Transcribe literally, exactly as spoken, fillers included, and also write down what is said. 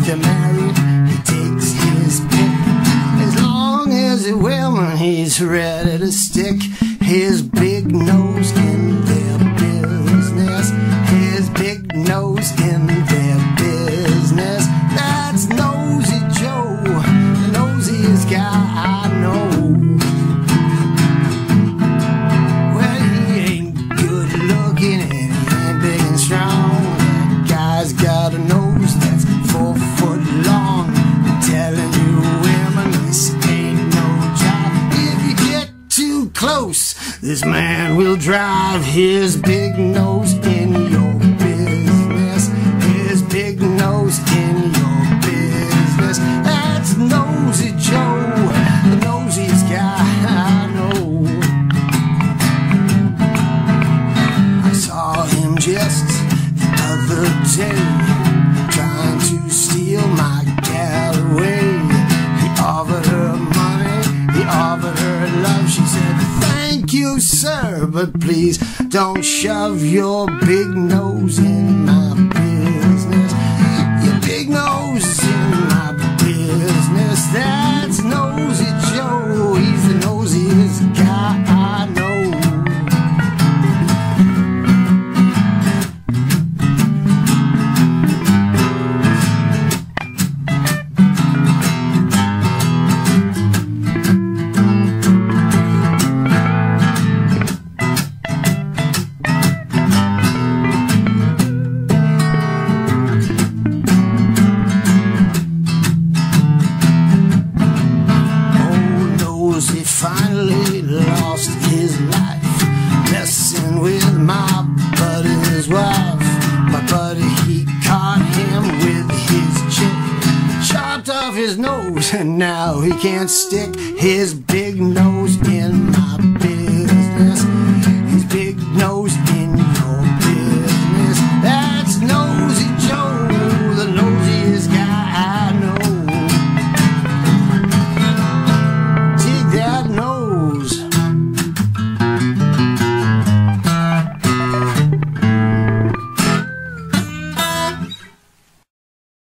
they're married, he takes his pick. As long as the women he's ready to stick his big nose in their business. His big nose in their business. That's Nosey Joe, the nosiest guy I know. Well, he ain't good looking and he ain't big and strong. That guy's got a nose that's four foot long. I'm telling you, women, this ain't no job. If you get too close, this man will drive his big nose in your business. His big nose in your business. That's Nosey Joe, the nosiest guy I know. I saw him just the other day, trying to steal my gal away. He offered her money, he offered her love. She said, "Thank you, sir, but please don't shove your big nose in my business. Your big nose is in my business." That's Nosey Joe, he's the nosiest guy I know. He finally lost his life messing with my buddy's wife. My buddy, he caught him with his chick, chopped off his nose, and now he can't stick his big nose